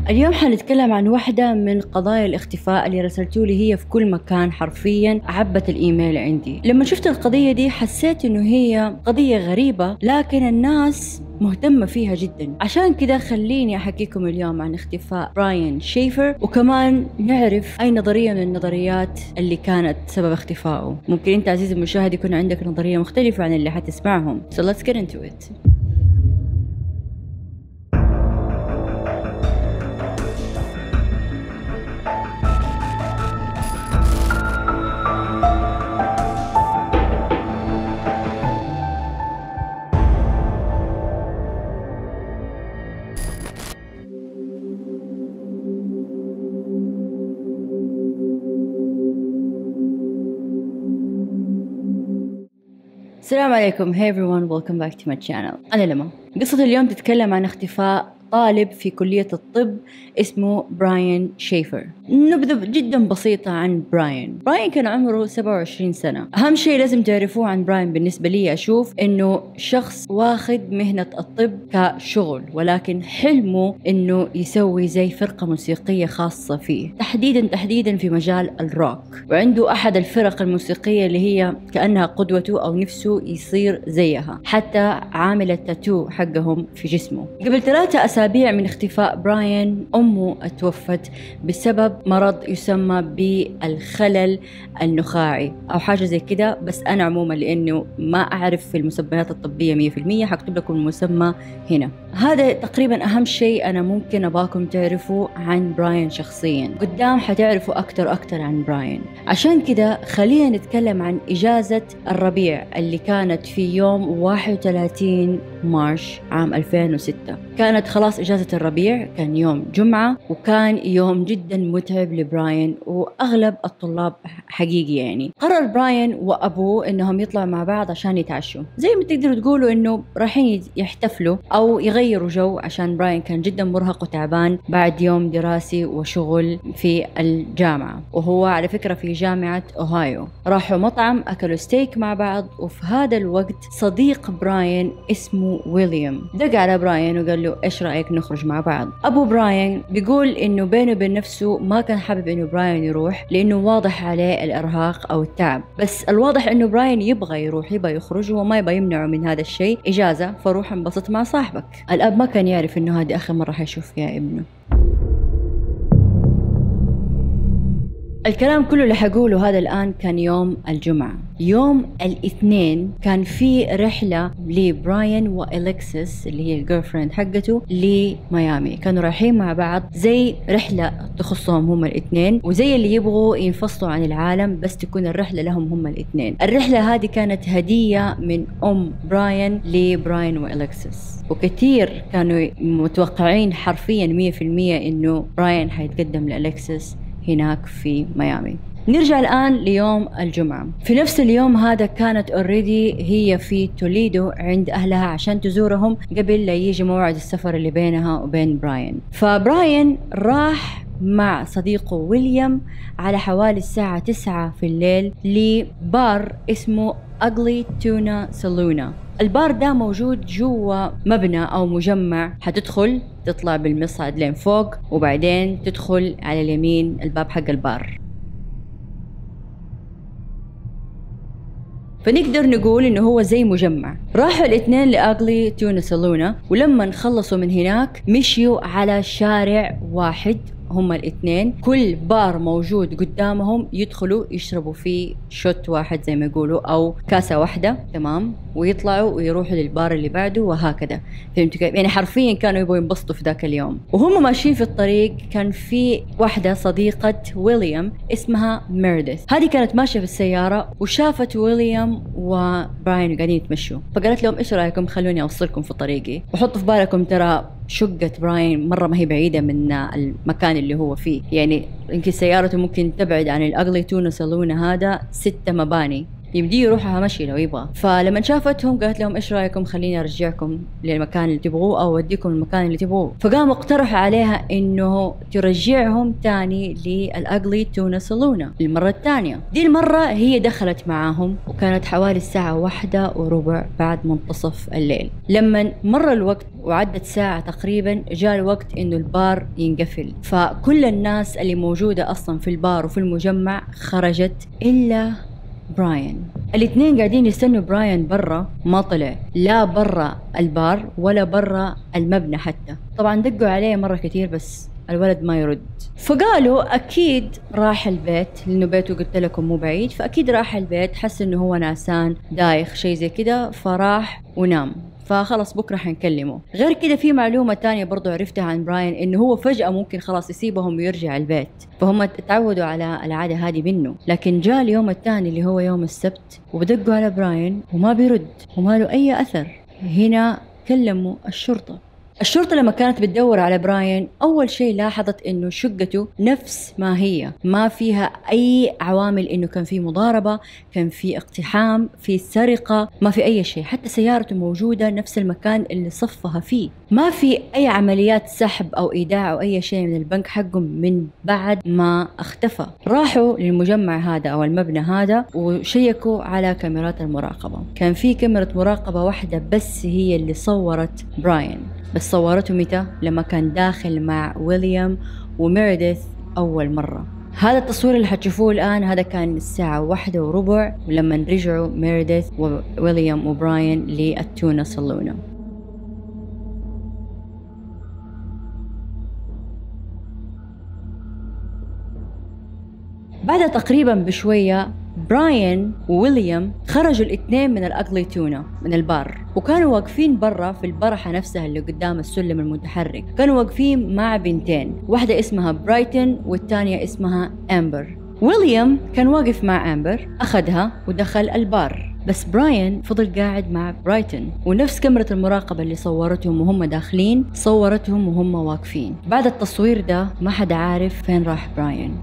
اليوم حنتكلم عن واحدة من قضايا الاختفاء اللي رسلتوا لي، هي في كل مكان حرفيا عبت الإيميل عندي. لما شفت القضية دي حسيت إنه هي قضية غريبة، لكن الناس مهتمة فيها جدا. عشان كده خليني أحكيكم اليوم عن اختفاء براين شيفر، وكمان نعرف أي نظرية من النظريات اللي كانت سبب اختفائه. ممكن أنت عزيزي المشاهد يكون عندك نظرية مختلفة عن اللي حتسمعهم. So let's get into it. السلام عليكم. Hey everyone, welcome back to my channel. أنا لما قصة اليوم تتكلم عن اختفاء طالب في كلية الطب اسمه براين شيفر. نبذة جدا بسيطة عن براين كان عمره 27 سنة. أهم شيء لازم تعرفوه عن براين بالنسبة لي أشوف إنه شخص واخد مهنة الطب كشغل، ولكن حلمه إنه يسوي زي فرقة موسيقية خاصة فيه، تحديدا في مجال الروك، وعنده أحد الفرق الموسيقية اللي هي كأنها قدوته أو نفسه يصير زيها، حتى عامل التاتو حقهم في جسمه. قبل 3 أسابيع من اختفاء براين أمه توفت بسبب مرض يسمى بالخلل النخاعي أو حاجة زي كده، بس أنا عموما لأنه ما أعرف في المسميات الطبية 100% حكتب لكم المسمى هنا. هذا تقريبا أهم شيء أنا ممكن أباكم تعرفوا عن براين شخصيا. قدام حتعرفوا أكتر عن براين. عشان كده خلينا نتكلم عن إجازة الربيع اللي كانت في يوم 31 مارس عام 2006. كانت خلاص إجازة الربيع، كان يوم جمعة، وكان يوم جدا متعب لبراين وأغلب الطلاب حقيقي. يعني قرر براين وأبوه إنهم يطلعوا مع بعض عشان يتعشوا، زي ما تقدروا تقولوا إنه رايحين يحتفلوا أو يغيروا جو، عشان براين كان جدا مرهق وتعبان بعد يوم دراسي وشغل في الجامعة، وهو على فكرة في جامعة أوهايو. راحوا مطعم أكلوا ستيك مع بعض، وفي هذا الوقت صديق براين اسمه ويليام دق على براين وقال له إيش رأيك نخرج مع بعض. أبو براين بيقول إنه بينه وبين نفسه ما كان حابب إنه براين يروح، لأنه واضح عليه الإرهاق أو التعب، بس الواضح إنه براين يبغى يروح، يبغى يخرج، وما يبغى يمنعه من هذا الشيء. إجازة فروح انبسط مع صاحبك. الأب ما كان يعرف إنه هذه آخر مرة حيشوف فيها ابنه. الكلام كله اللي حقوله هذا الآن كان يوم الجمعة. يوم الاثنين كان في رحلة لبراين وإليكسيس اللي هي الجيرفريند حقته لميامي. كانوا رايحين مع بعض زي رحلة تخصهم هم الاثنين، وزي اللي يبغوا ينفصلوا عن العالم بس تكون الرحلة لهم هم الاثنين. الرحلة هذه كانت هدية من براين لبراين وإليكسيس، وكثير كانوا متوقعين حرفيا 100% إنه براين حيتقدم لإليكسيس هناك في ميامي. نرجع الآن ليوم الجمعة. في نفس اليوم هذا كانت اوريدي هي في توليدو عند أهلها عشان تزورهم قبل لا يجي موعد السفر اللي بينها وبين براين. فبراين راح مع صديقه ويليام على حوالي الساعة 9 في الليل لبار اسمه Ugly Tuna Saloon. البار ده موجود جوا مبنى أو مجمع، حتدخل تطلع بالمصعد لين فوق، وبعدين تدخل على اليمين الباب حق البار. فنقدر نقول إنه هو زي مجمع. راحوا الاثنين لأغلي تونا سالونا، ولما خلصوا من هناك مشيوا على شارع واحد هم الاثنين، كل بار موجود قدامهم يدخلوا يشربوا فيه شوت واحد زي ما يقولوا أو كاسة واحدة، تمام، ويطلعوا ويروحوا للبار اللي بعده وهكذا. فهمتوا كيف؟ يعني حرفيا كانوا يبغوا ينبسطوا في ذاك اليوم. وهم ماشيين في الطريق كان في واحدة صديقة ويليام اسمها ميرديث. هذه كانت ماشية في السيارة وشافت ويليام وبراين قاعدين يتمشوا، فقالت لهم إيش رأيكم خلوني أوصلكم في طريقي، وحطوا في بالكم ترى شقة براين مرة ما هي بعيدة من المكان اللي هو فيه. يعني يمكن سيارته ممكن تبعد عن الأغلي تونا سالون هذا 6 مباني، يمديه يروحها مشي لو يبغى. فلما شافتهم قالت لهم ايش رايكم خليني ارجعكم للمكان اللي تبغوه او اوديكم المكان اللي تبغوه. فقاموا اقترحوا عليها انه ترجعهم تاني للأغلي تونا سالونا المرة الثانية. دي المرة هي دخلت معاهم وكانت حوالي الساعة 1:15 بعد منتصف الليل. لما مر الوقت وعدت ساعة تقريبا جاء الوقت انه البار ينقفل، فكل الناس اللي موجودة اصلا في البار وفي المجمع خرجت الا براين. الاثنين قاعدين يستنوا براين برا، ما طلع لا برا البار ولا برا المبنى حتى. طبعا دقوا عليه مرة كتير بس الولد ما يرد. فقالوا أكيد راح البيت لأنه بيته قلت لكم مو بعيد، فأكيد راح البيت، حس إنه هو نعسان دايخ شيء زي كده فراح ونام، فخلص بكرة حنكلمه. غير كده في معلومة تانية برضو عرفتها عن براين إنه هو فجأة ممكن خلاص يسيبهم ويرجع البيت، فهم تعودوا على العادة هذه منه. لكن جاء اليوم الثاني اللي هو يوم السبت وبدقوا على براين وما بيرد وما له أي أثر. هنا كلموا الشرطة. الشرطة لما كانت بتدور على براين أول شيء لاحظت إنه شقته نفس ما هي، ما فيها أي عوامل إنه كان في مضاربة، كان في اقتحام، في سرقة، ما في أي شيء. حتى سيارته موجودة نفس المكان اللي صفها فيه. ما في أي عمليات سحب أو إيداع أو أي شيء من البنك حقهم من بعد ما اختفى. راحوا للمجمع هذا أو المبنى هذا وشيكوا على كاميرات المراقبة. كان في كاميرا مراقبة واحدة بس هي اللي صورت براين، بس صورته متى؟ لما كان داخل مع ويليام وميرديث أول مرة. هذا التصوير اللي حتشوفوه الآن هذا كان الساعة 1:15 ولما رجعوا ميرديث وويليام وبراين للتونا سالونا. بعد تقريبا بشوية براين وويليام خرجوا الاثنين من الأغلي تونا من البار، وكانوا واقفين برا في البرحة نفسها اللي قدام السلم المتحرك. كانوا واقفين مع بنتين، واحدة اسمها برايتن والثانية اسمها أمبر. ويليام كان واقف مع أمبر، أخذها ودخل البار، بس براين فضل قاعد مع برايتن، ونفس كاميرا المراقبة اللي صورتهم وهم داخلين صورتهم وهم واقفين. بعد التصوير ده ما حدا عارف فين راح براين.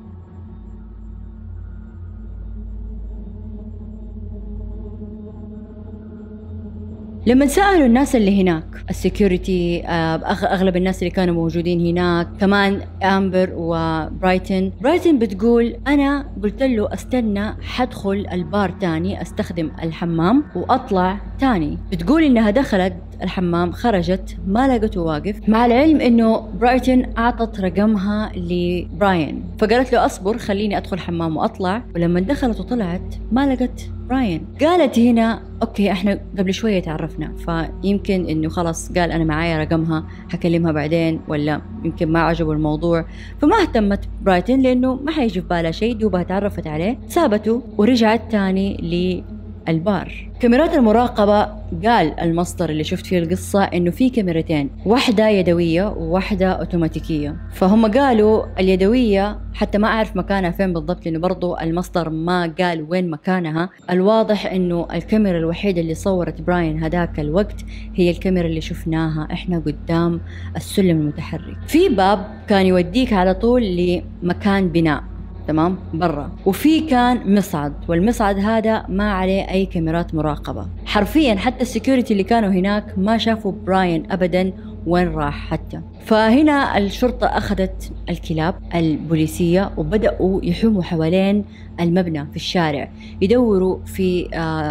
لما سألوا الناس اللي هناك السيكوريتي، أغلب الناس اللي كانوا موجودين هناك كمان أمبر وبرايتن، برايتن بتقول أنا قلت له أستنى حدخل البار تاني أستخدم الحمام وأطلع تاني. بتقول إنها دخلت الحمام خرجت ما لقته واقف، مع العلم إنه برايتن أعطت رقمها لبراين، فقالت له أصبر خليني أدخل حمام وأطلع. ولما دخلت وطلعت ما لقت براين. قالت هنا أوكي إحنا قبل شوية تعرفنا، فيمكن إنه خلاص قال أنا معايا رقمها حكلمها بعدين، ولا يمكن ما عجبه الموضوع فما اهتمت برايتن لأنه ما حيجي في بالها شيء، دوبها تعرفت عليه سابته ورجعت تاني البار. كاميرات المراقبة قال المصدر اللي شفت فيه القصة إنه في كاميرتين، واحدة يدوية وواحدة أوتوماتيكية. فهم قالوا اليدوية حتى ما أعرف مكانها فين بالضبط لأنه برضو المصدر ما قال وين مكانها. الواضح إنه الكاميرا الوحيدة اللي صورت براين هداك الوقت هي الكاميرا اللي شفناها إحنا قدام السلم المتحرك. في باب كان يوديك على طول لمكان بناء تمام برا، وفي كان مصعد، والمصعد هذا ما عليه أي كاميرات مراقبة حرفيا. حتى السيكوريتي اللي كانوا هناك ما شافوا براين أبدا وين راح حتى. فهنا الشرطة أخذت الكلاب البوليسية وبدأوا يحوموا حوالين المبنى في الشارع، يدوروا في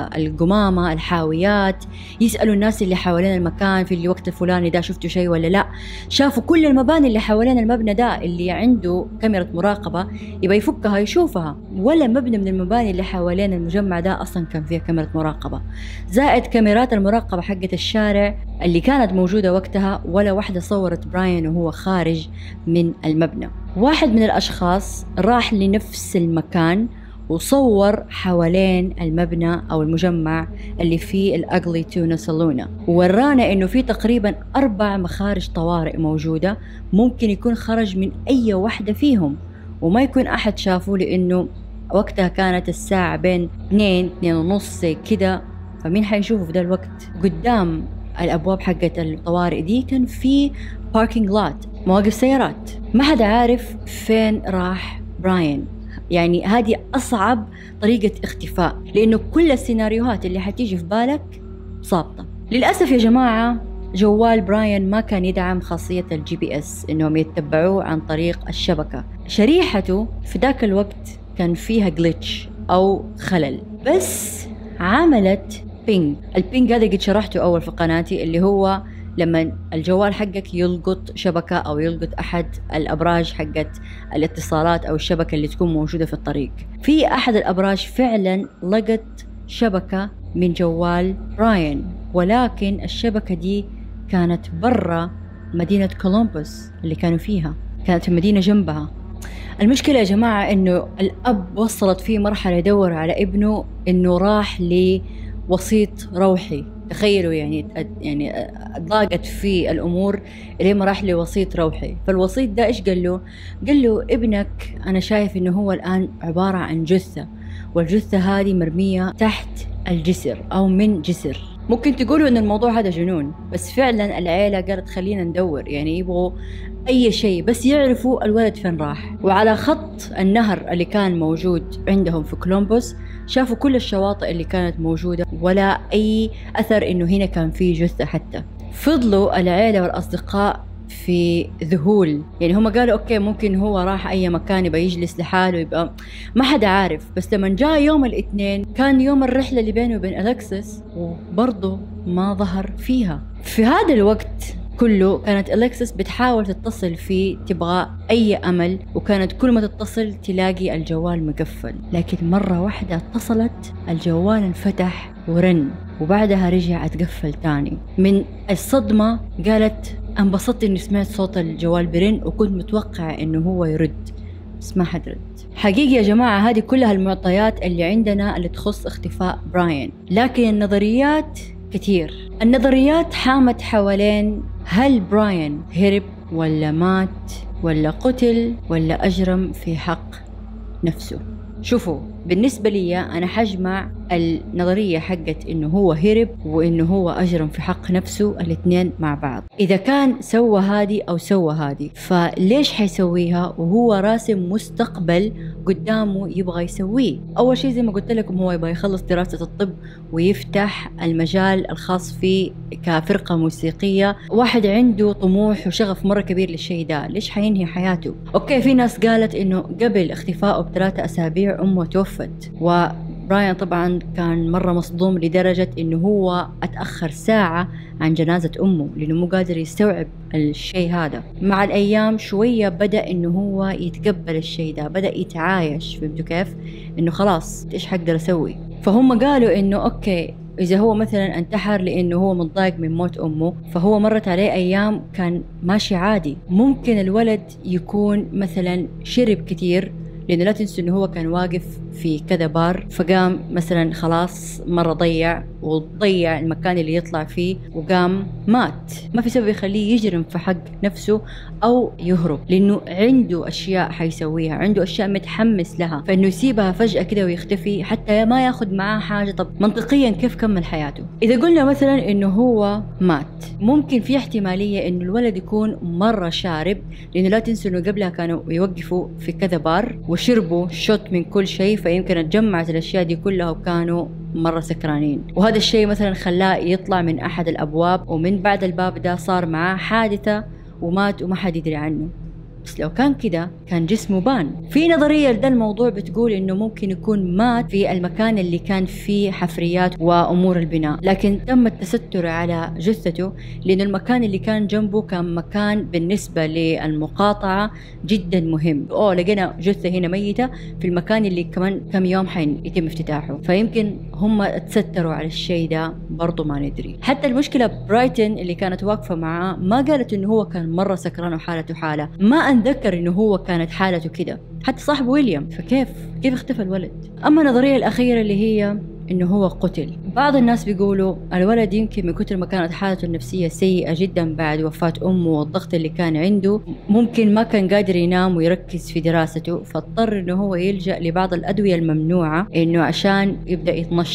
القمامة الحاويات، يسألوا الناس اللي حوالين المكان في الوقت الفلاني ده شفتوا شيء ولا لا. شافوا كل المباني اللي حوالين المبنى ده اللي عنده كاميرا مراقبة يبقى يفكها يشوفها، ولا مبنى من المباني اللي حوالين المجمع ده أصلا كان فيها كاميرا مراقبة. زائد كاميرات المراقبة حقة الشارع اللي كانت موجودة وقتها ولا واحدة صورت براين وهو خارج من المبنى. واحد من الأشخاص راح لنفس المكان وصور حوالين المبنى أو المجمع اللي فيه الأغلي تونا سالونا، وورانا إنه في تقريبا 4 مخارج طوارئ موجودة، ممكن يكون خرج من أي واحدة فيهم وما يكون أحد شافه لأنه وقتها كانت الساعة بين 2:30 زي كده، فمين حيشوفه في ذا الوقت؟ قدام الأبواب حقت الطوارئ دي كان في باركينج لوت، مواقف سيارات. ما حدا عارف فين راح براين يعني هذه أصعب طريقة اختفاء، لأنه كل السيناريوهات اللي حتيجي في بالك صابطة. للأسف يا جماعة جوال براين ما كان يدعم خاصية الGPS إنهم يتبعوه عن طريق الشبكة. شريحته في ذاك الوقت كان فيها جليتش أو خلل، بس عملت بينج. البينج هذا قد شرحته أول في قناتي، اللي هو لما الجوال حقك يلقط شبكة أو يلقط أحد الأبراج حقت الاتصالات أو الشبكة اللي تكون موجودة في الطريق. في أحد الأبراج فعلا لقط شبكة من جوال براين، ولكن الشبكة دي كانت برا مدينة كولومبوس اللي كانوا فيها، كانت المدينة جنبها. المشكلة يا جماعة إنه الأب وصلت فيه مرحلة يدور على ابنه، إنه راح لوسيط روحي. تخيلوا يعني ضاقت في الأمور اللي ما راح لوسيط روحي. فالوسيط ده إيش قال له؟ قال له ابنك أنا شايف إنه هو الآن عبارة عن جثة، والجثة هذه مرمية تحت الجسر أو من جسر. ممكن تقولوا إن الموضوع هذا جنون، بس فعلا العيلة قالت خلينا ندور، يعني يبغوا أي شيء بس يعرفوا الولد فين راح. وعلى خط النهر اللي كان موجود عندهم في كولومبوس شافوا كل الشواطئ اللي كانت موجودة، ولا أي أثر إنه هنا كان فيه جثة حتى. فضلوا العيلة والأصدقاء في ذهول، يعني هم قالوا أوكي ممكن هو راح أي مكان يبقى يجلس لحاله، يبقى ما حدا عارف. بس لما جاء يوم الاثنين كان يوم الرحلة اللي بينه وبين أليكسيس، وبرضه ما ظهر فيها. في هذا الوقت كله كانت أليكسيس بتحاول تتصل فيه، تبغى أي أمل، وكانت كل ما تتصل تلاقي الجوال مقفل. لكن مرة واحدة اتصلت الجوال انفتح ورن، وبعدها رجع اتقفل تاني. من الصدمة قالت انبسطت اني سمعت صوت الجوال برن، وكنت متوقع انه هو يرد بس ما حد رد. حقيقي يا جماعة هذه كلها المعطيات اللي عندنا اللي تخص اختفاء براين، لكن النظريات كتير. النظريات حامت حوالين هل براين هرب ولا مات ولا قتل ولا أجرم في حق نفسه. شوفوا بالنسبة لي أنا حجمع النظرية حقت إنه هو هرب وإنه هو أجرم في حق نفسه الاثنين مع بعض. إذا كان سوى هذه أو سوى هذه، فليش حيسويها وهو راسم مستقبل قدامه يبغى يسويه؟ أول شيء زي ما قلت لكم هو يبغى يخلص دراسة الطب ويفتح المجال الخاص فيه كفرقة موسيقية. واحد عنده طموح وشغف مرة كبير للشيء ده، ليش حينهي حياته؟ أوكي في ناس قالت إنه قبل اختفائه ب3 أسابيع أمه توفت، وبراين طبعا كان مرة مصدوم لدرجة إنه هو أتأخر ساعة عن جنازة أمه لأنه مو قادر يستوعب الشيء هذا. مع الأيام شوية بدأ إنه هو يتقبل الشيء ده، بدأ يتعايش. فهمتوا كيف؟ إنه خلاص إيش حقدر أسوي؟ فهم قالوا إنه أوكي إذا هو مثلا انتحر لأنه هو متضايق من موت أمه، فهو مرت عليه أيام كان ماشي عادي. ممكن الولد يكون مثلا شرب كتير، لأنه لا تنسوا إنه هو كان واقف في كذا بار، فقام مثلا خلاص مرة ضيع وضيع المكان اللي يطلع فيه وقام مات. ما في سبب يخليه يجرم في حق نفسه أو يهرب، لأنه عنده أشياء حيسويها، عنده أشياء متحمس لها، فإنه يسيبها فجأة كده ويختفي حتى ما ياخد معاه حاجة. طب منطقيا كيف كمل حياته؟ إذا قلنا مثلا إنه هو مات، ممكن في احتمالية إنه الولد يكون مرة شارب، لأنه لا تنسوا إنه قبلها كانوا يوقفوا في كذا بار وشربوا شوت من كل شيء، فيمكن اتجمعت الأشياء دي كلها وكانوا مرة سكرانين. وهذا الشيء مثلا خلاه يطلع من أحد الأبواب، ومن بعد الباب ده صار معاه حادثة ومات وما حد يدري عنه. بس لو كان كده كان جسمه بان. في نظرية لده الموضوع بتقول إنه ممكن يكون مات في المكان اللي كان فيه حفريات وأمور البناء، لكن تم التستر على جثته لأن المكان اللي كان جنبه كان مكان بالنسبة للمقاطعة جدا مهم. لقينا جثة هنا ميتة في المكان اللي كمان كم يوم يتم افتتاحه، فيمكن هم تستروا على الشيء ده، برضو ما ندري. حتى المشكلة برايتن اللي كانت واقفة معاه ما قالت إنه هو كان مرة سكران وحالته حالة، ما أتذكر إنه هو كانت حالته كده، حتى صاحب ويليام. فكيف اختفى الولد؟ أما النظرية الأخيرة اللي هي إنه هو قتل، بعض الناس بيقولوا الولد يمكن من كتر ما كانت حالته النفسية سيئة جدا بعد وفاة أمه والضغط اللي كان عنده، ممكن ما كان قادر ينام ويركز في دراسته، فاضطر إنه هو يلجأ لبعض الأدوية الممنوعة إنه عشان يبدأ يتنشط.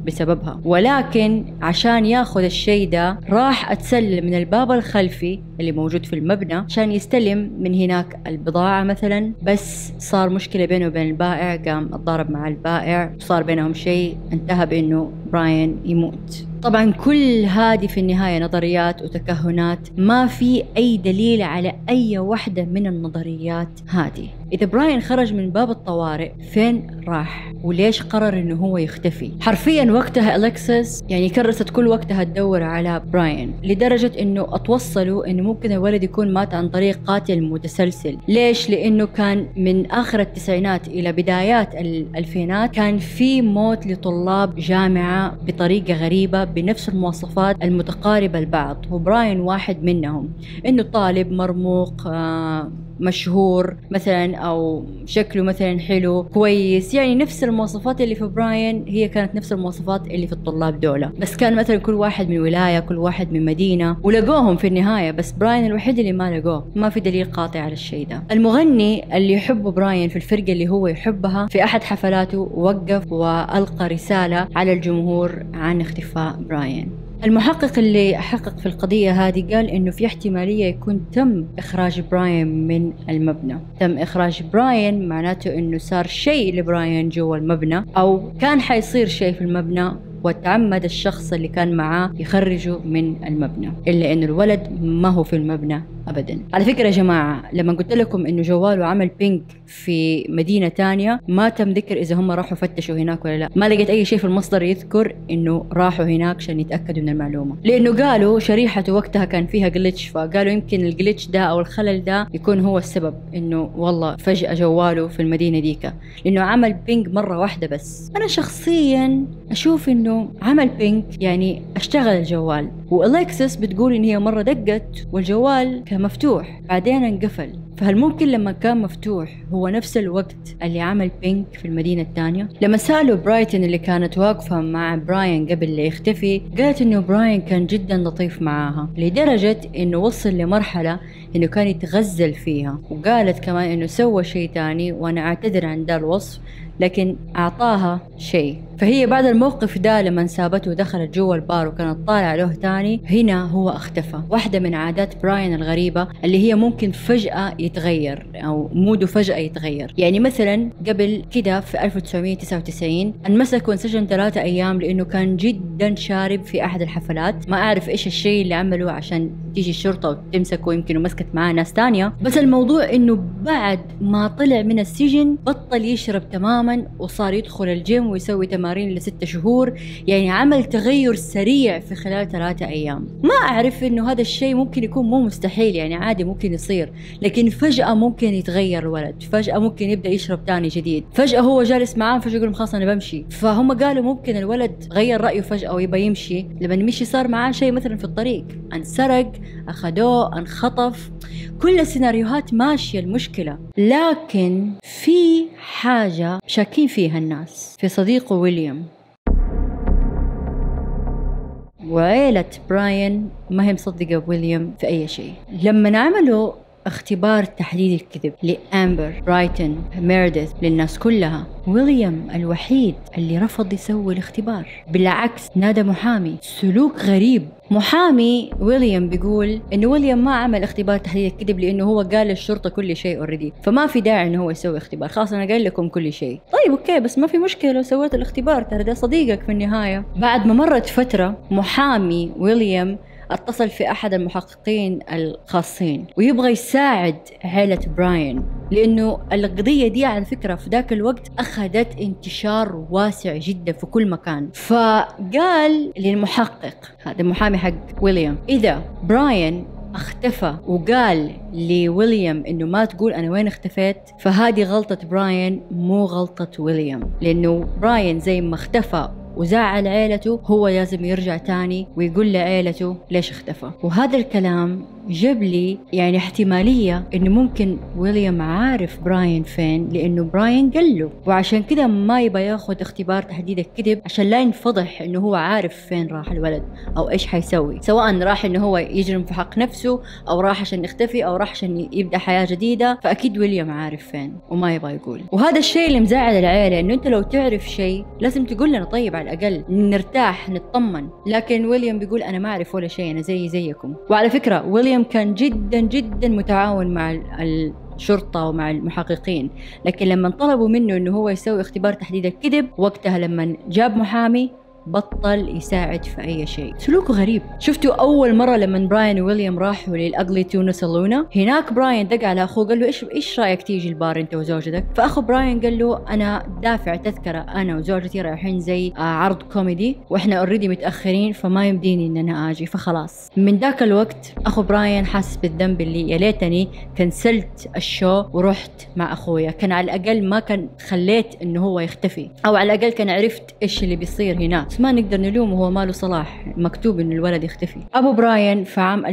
بسببها، ولكن عشان ياخذ الشيء ده راح اتسلل من الباب الخلفي اللي موجود في المبنى عشان يستلم من هناك البضاعة مثلا، بس صار مشكلة بينه وبين البائع، قام اتضارب مع البائع وصار بينهم شيء انتهى بانه براين يموت. طبعا كل هذه في النهاية نظريات وتكهنات، ما في أي دليل على أي واحدة من النظريات هذه. إذا براين خرج من باب الطوارئ فين راح؟ وليش قرر إنه هو يختفي؟ حرفيا وقتها أليكسيس يعني كرست كل وقتها تدور على براين، لدرجة إنه اتوصلوا إنه ممكن الولد يكون مات عن طريق قاتل متسلسل. ليش؟ لأنه كان من آخر التسعينات إلى بدايات الألفينات كان في موت لطلاب جامعة بطريقة غريبة بنفس المواصفات المتقاربة البعض، وبراين واحد منهم، إنه طالب مرموق مشهور مثلا، أو شكله مثلا حلو كويس، يعني نفس المواصفات اللي في براين هي كانت نفس المواصفات اللي في الطلاب دولة، بس كان مثلا كل واحد من ولاية، كل واحد من مدينة، ولقوهم في النهاية، بس براين الوحيد اللي ما لقوه. ما في دليل قاطع على الشيء ده. المغني اللي يحبه براين في الفرقة اللي هو يحبها في أحد حفلاته وقف وألقى رسالة على الجمهور عن اختفاء براين. المحقق اللي حقق في القضية هذه قال إنه في احتمالية يكون تم إخراج براين من المبنى. تم إخراج براين معناته إنه صار شيء لبراين جوا المبنى، أو كان حيصير شيء في المبنى وتعمد الشخص اللي كان معاه يخرجه من المبنى، إلا إنه الولد ما هو في المبنى أبدا. على فكرة يا جماعة، لما قلت لكم إنه جواله عمل بينج في مدينة تانية، ما تم ذكر إذا هم راحوا فتشوا هناك ولا لا. ما لقيت أي شيء في المصدر يذكر إنه راحوا هناك عشان يتأكدوا من المعلومة، لأنه قالوا شريحته وقتها كان فيها جلتش، فقالوا يمكن الجلتش ده أو الخلل ده يكون هو السبب إنه والله فجأة جواله في المدينة ديك، لأنه عمل بينج مرة واحدة بس. أنا شخصيا أشوف إنه عمل بينج يعني اشتغل الجوال، وأليكسيس بتقول إن هي مرة دقت والجوال كان مفتوح بعدين انقفل، فهل ممكن لما كان مفتوح هو نفس الوقت اللي عمل بينك في المدينة الثانية؟ لما سألوا برايتن اللي كانت واقفة مع براين قبل لا يختفي، قالت إنه براين كان جدا لطيف معاها، لدرجة إنه وصل لمرحلة إنه كان يتغزل فيها، وقالت كمان إنه سوى شيء تاني وأنا أعتذر عن ده الوصف، لكن أعطاها شيء. فهي بعد الموقف ده لما سابته ودخلت جوا البار وكانت طالعة له تاني، هنا هو اختفى. واحدة من عادات براين الغريبة اللي هي ممكن فجأة يتغير أو موده فجأة يتغير. يعني مثلا قبل كده في 1999 انمسك وانسجن 3 أيام لأنه كان جدا شارب في أحد الحفلات. ما أعرف إيش الشيء اللي عمله عشان تيجي الشرطة وتمسكه، يمكن ومسكت معاه ناس تانية، بس الموضوع إنه بعد ما طلع من السجن بطل يشرب تماما وصار يدخل الجيم ويسوي تمارين ل6 شهور. يعني عمل تغير سريع في خلال 3 أيام. ما أعرف إنه هذا الشيء ممكن يكون مو مستحيل، يعني عادي ممكن يصير، لكن فجأة ممكن يتغير الولد، فجأة ممكن يبدأ يشرب تاني جديد، فجأة هو جالس معاه فجأة يقول خلاص أنا بمشي. فهم قالوا ممكن الولد غير رأيه فجأة ويبقى يمشي، لما يمشي صار معاه شيء مثلا في الطريق، انسرق، أخذوه، انخطف، كل السيناريوهات ماشية المشكلة. لكن في حاجة شاكين فيها الناس في صديقه ويليام، وعيلة براين ما هي مصدقة ويليام في أي شيء. لما عملوا اختبار تحديد الكذب لأمبر، برايتن، ميرديث، للناس كلها، ويليام الوحيد اللي رفض يسوي الاختبار، بالعكس نادى محامي. سلوك غريب. محامي ويليام بيقول إنه ويليام ما عمل اختبار تحديد الكذب لأنه هو قال للشرطة كل شيء اوريدي، فما في داعي إنه هو يسوي اختبار، خلاص أنا قايل لكم كل شيء. طيب أوكي، بس ما في مشكلة لو سويت الاختبار، ترى ده صديقك في النهاية. بعد ما مرت فترة، محامي ويليام اتصل في أحد المحققين الخاصين ويبغى يساعد عائلة براين، لأنه القضية دي على فكرة في ذاك الوقت أخذت انتشار واسع جدا في كل مكان. فقال للمحقق هذا المحامي حق ويليام، إذا براين اختفى وقال لويليام إنه ما تقول أنا وين اختفيت، فهذه غلطة براين مو غلطة ويليام، لأنه براين زي ما اختفى وزعل عيلته هو لازم يرجع تاني ويقول لعيلته ليش اختفى. وهذا الكلام جاب لي يعني احتمالية انه ممكن ويليام عارف براين فين، لانه براين قال له، وعشان كذا ما يبغى ياخذ اختبار تحديد الكذب عشان لا ينفضح انه هو عارف فين راح الولد او ايش حيسوي، سواء راح انه هو يجرم في حق نفسه او راح عشان يختفي او راح عشان يبدا حياة جديدة. فاكيد ويليام عارف فين وما يبغى يقول. وهذا الشيء اللي مزعل العيلة، انه انت لو تعرف شيء لازم تقول لنا. طيب على الأقل نرتاح نطمن. لكن ويليام بيقول أنا ما أعرف ولا شيء، أنا زيكم. وعلى فكرة ويليام كان جدا جدا متعاون مع الشرطة ومع المحققين، لكن لما طلبوا منه إنه هو يسوي اختبار تحديد الكذب، وقتها لما جاب محامي بطل يساعد في أي شيء. سلوكه غريب. شفتوا أول مرة لما براين وويليام راحوا للأغلي تونو سالونا، هناك براين دق على أخوه قال له إيش رأيك تيجي البار أنت وزوجتك؟ فأخو براين قال له أنا دافع تذكرة أنا وزوجتي رايحين زي عرض كوميدي وإحنا أوريدي متأخرين فما يمديني إن أنا آجي. فخلاص من ذاك الوقت أخو براين حاسس بالذنب اللي يا ليتني كنسلت الشو ورحت مع أخويا، كان على الأقل ما كان خليت إنه هو يختفي، أو على الأقل كان عرفت إيش اللي بيصير هنا. بس ما نقدر نلومه، هو ماله صلاح، مكتوب إنه الولد يختفي. أبو براين في عام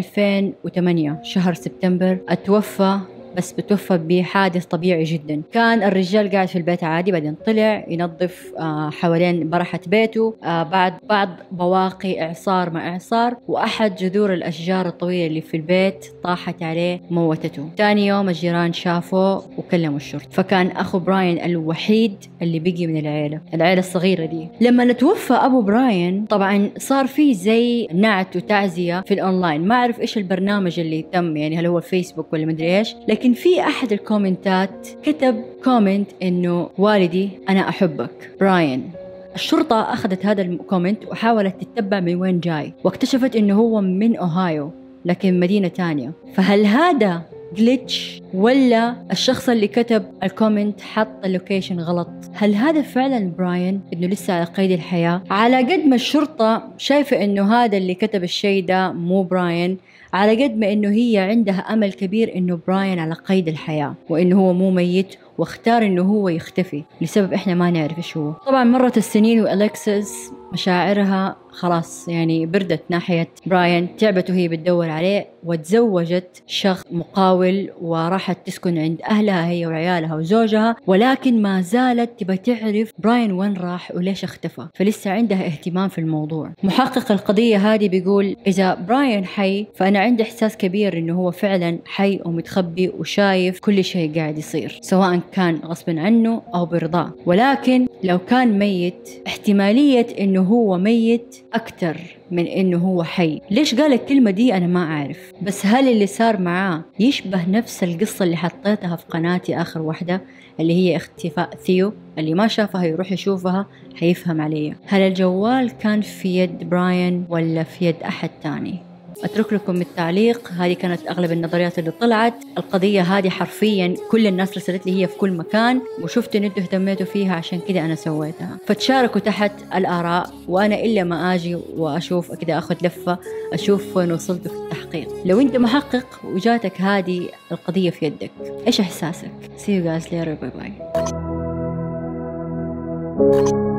2008 شهر سبتمبر اتوفى، بس بتوفى بحادث طبيعي جدا. كان الرجال قاعد في البيت عادي، بعدين طلع ينظف حوالين برحة بيته بعد بعض بواقي إعصار مع إعصار، وأحد جذور الأشجار الطويلة اللي في البيت طاحت عليه موتته. تاني يوم الجيران شافوه وكلموا الشرطة، فكان أخو براين الوحيد اللي بقي من العيلة الصغيرة دي. لما توفى أبو براين طبعا صار فيه زي نعت وتعزية في الأونلاين، ما أعرف إيش البرنامج اللي تم، يعني هل هو فيسبوك ولا مدري إيش، لكن في أحد الكومنتات كتب كومنت إنه والدي أنا أحبك براين. الشرطة أخذت هذا الكومنت وحاولت تتبع من وين جاي، واكتشفت إنه هو من أوهايو لكن مدينة تانية. فهل هذا جليتش ولا الشخص اللي كتب الكومنت حط اللوكيشن غلط؟ هل هذا فعلا براين إنه لسه على قيد الحياة؟ على قد ما الشرطة شايفة إنه هذا اللي كتب الشيء ده مو براين، على قد ما إنه هي عندها أمل كبير إنه براين على قيد الحياة وإنه هو مو ميت، واختار إنه هو يختفي لسبب إحنا ما نعرف إيش هو. طبعا مرت السنين وأليكسيس مشاعرها خلاص يعني بردت ناحية براين، تعبت وهي بتدور عليه، وتزوجت شخص مقاول وراحت تسكن عند أهلها هي وعيالها وزوجها، ولكن ما زالت تبى تعرف براين وين راح وليش اختفى، فلسه عندها اهتمام في الموضوع. محقق القضية هذه بيقول إذا براين حي فأنا عندي إحساس كبير إنه هو فعلا حي ومتخبي وشايف كل شيء قاعد يصير، سواء كان غصبا عنه أو برضاه. ولكن لو كان ميت احتمالية إنه هو ميت أكتر من إنه هو حي. ليش قال الكلمة دي أنا ما أعرف، بس هل اللي صار معاه يشبه نفس القصة اللي حطيتها في قناتي آخر واحدة اللي هي اختفاء ثيو؟ اللي ما شافها يروح يشوفها حيفهم عليا. هل الجوال كان في يد براين ولا في يد أحد تاني؟ أترك لكم التعليق. هذه كانت أغلب النظريات اللي طلعت. القضية هذه حرفيا كل الناس رسلت لي هي في كل مكان، وشفت إن أنتوا اهتميتوا فيها عشان كده أنا سويتها. فتشاركوا تحت الآراء، وأنا إلا ما أجي وأشوف كده أخذ لفة أشوف وين وصلت في التحقيق. لو أنت محقق وجاتك هذه القضية في يدك إيش إحساسك؟ See you guys later. Bye bye.